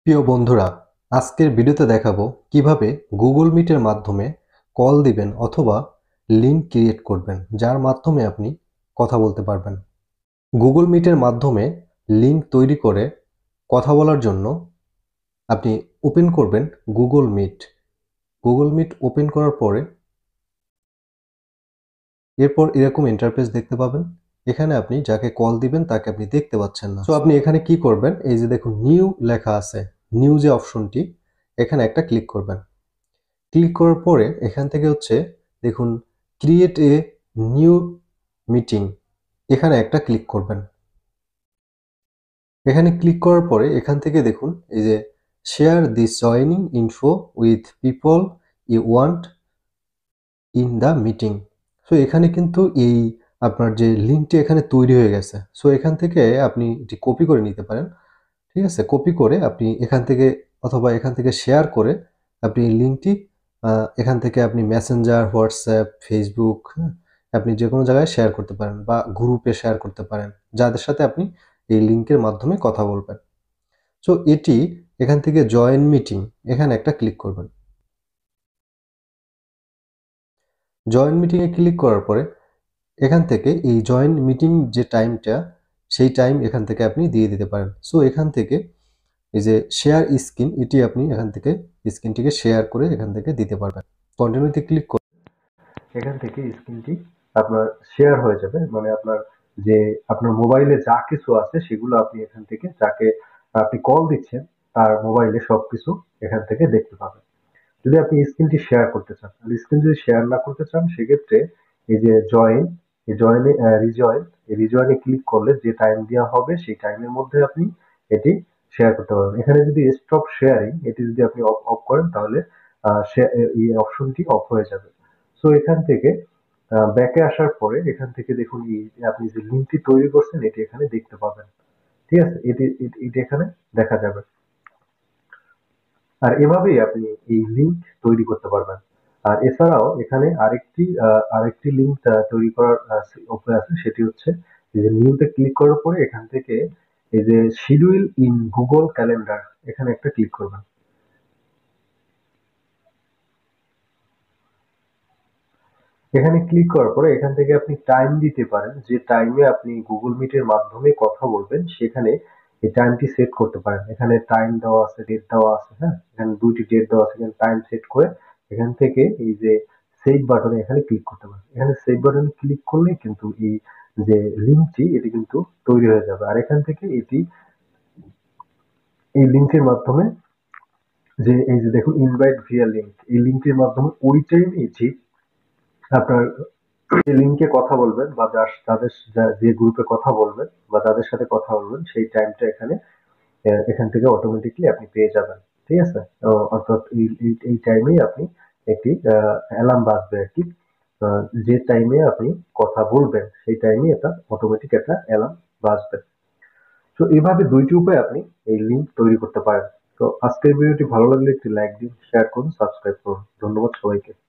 প্রিয় বন্ধুরা, আজকের ভিডিওতে দেখাবো কিভাবে গুগল মিটের মাধ্যমে কল দিবেন অথবা লিংক ক্রিয়েট করবেন, যার মাধ্যমে আপনি কথা বলতে পারবেন। গুগল মিটের মাধ্যমে লিংক তৈরি করে কথা বলার জন্য আপনি ওপেন করবেন Google Meet. Google Meet open করার পরে এরপর এরকম ইন্টারফেস দেখতে পাবেন। এখানে আপনি যাকে কল দিবেন তাকে আপনি দেখতে পাচ্ছেন না। সো আপনি এখানে কি করবেন, এই যে দেখুন নিউ লেখা আছে, নিউ যে অপশনটি, এখানে একটা ক্লিক করবেন। ক্লিক করার পরে এখান থেকে দেখুন ক্রিয়েট এ নিউ মিটিং, এখানে একটা ক্লিক করবেন। এখানে ক্লিক করার পরে এখান থেকে দেখুন এই যে share this joining info with people you want in the meeting. So এখানে কিন্তু এই আপনার যে লিঙ্কটি এখানে তৈরি হয়ে গেছে। সো এখান থেকে আপনি এটি কপি করে নিতে পারেন। ঠিক আছে, কপি করে আপনি এখান থেকে অথবা এখান থেকে শেয়ার করে আপনি লিঙ্কটি এখান থেকে আপনি মেসেঞ্জার, হোয়াটসঅ্যাপ, ফেসবুক, আপনি যে কোনো জায়গায় শেয়ার করতে পারেন বা গ্রুপে শেয়ার করতে পারেন, যাদের সাথে আপনি এই লিঙ্কের মাধ্যমে কথা বলবেন। সো এটি এখান থেকে জয়েন মিটিং, এখানে একটা ক্লিক করবেন। জয়েন মিটিংয়ে ক্লিক করার পরে এখান থেকে এই জয়েন মিটিং যে টাইমটা, সেই টাইম এখান থেকে আপনি দিয়ে দিতে পারেন। সো এখান থেকে এই যে শেয়ার স্ক্রিন, এটি আপনি এখান থেকে স্ক্রিনটিকে শেয়ার করে এখান থেকে দিতে পারবেন। কন্টিনিউতে ক্লিক করে এখান থেকে স্ক্রিনটি আপনার শেয়ার হয়ে যাবে, মানে আপনার যে আপনার মোবাইলে যা কিছু আছে সেগুলো আপনি এখান থেকে যাকে আপনি কল দিচ্ছেন তার মোবাইলে সবকিছু এখান থেকে দেখতে পাবেন। যদি আপনি স্ক্রিনটি শেয়ার করতে চান, আর স্ক্রিন যদি শেয়ার না করতে চান, সেক্ষেত্রে এই যে জয়েন, এই জয়েনে রিজয়েন, এই রিজয়েনে ক্লিক করলে যে টাইম দেওয়া হবে সেই টাইমের মধ্যে আপনি এটি শেয়ার করতে পারবেন। এখানে যদি স্টপ শেয়ারিং, এটি যদি আপনি অফ করেন তাহলে এই অপশনটি অফ হয়ে যাবে। সো এখান থেকে ব্যাকে আসার পরে এখান থেকে দেখুন এই আপনি যে লিঙ্কটি তৈরি করছেন এটি এখানে দেখতে পাবেন। ঠিক আছে, এটি এখানে দেখা যাবে। আর এভাবেই আপনি এই লিঙ্ক তৈরি করতে পারবেন। আর এছাড়াও এখানে আরেকটি লিঙ্ক তৈরি করার উপায় আছে, সেটি হচ্ছে এই যে নিউতে ক্লিক করার পরে এখান থেকে এই যে শিডিউল ইন গুগল ক্যালেন্ডার, এখানে একটা ক্লিক করবেন। এখানে ক্লিক করার পরে এখান থেকে আপনি টাইম দিতে পারেন, যে টাইমে আপনি গুগল মিটের মাধ্যমে কথা বলবেন সেখানে এই টাইমটি সেট করতে পারেন। এখানে টাইম দেওয়া আছে, ডেট দেওয়া আছে, হ্যাঁ, এখানে দুইটি ডেট দেওয়া আছে। এখানে টাইম সেট করে এখান থেকে এই যে সেভ বাটনে এখানে ক্লিক করতে পারেন। এখানে সেভ বাটনে ক্লিক করলে কিন্তু এই যে লিঙ্কটি এটি কিন্তু তৈরি হয়ে যাবে। আর এখান থেকে এটি এই লিঙ্কের মাধ্যমে যে এই যে দেখুন ইনভাইট ভিয়া লিঙ্ক, এই লিঙ্কের মাধ্যমে ওই টাইমে ঠিক আপনার যে লিঙ্কে কথা বলবেন বা যে গ্রুপে কথা বলবেন বা যাদের সাথে কথা বলবেন সেই টাইমটা এখান থেকে অটোমেটিকলি আপনি পেয়ে যাবেন। ঠিক আছে, অর্থাৎ এই টাইমেই আপনি একটি অ্যালার্ম বাজবে আর কি। যে টাইমে আপনি কথা বলবেন সেই টাইমে এটা অটোমেটিক একটা অ্যালার্ম বাজবে। তো এভাবে দুইটি উপায় আপনি এই লিঙ্ক তৈরি করতে পারেন। তো আজকের ভিডিওটি ভালো লাগলে একটি লাইক দিন, শেয়ার করুন, সাবস্ক্রাইব করুন। ধন্যবাদ সবাইকে।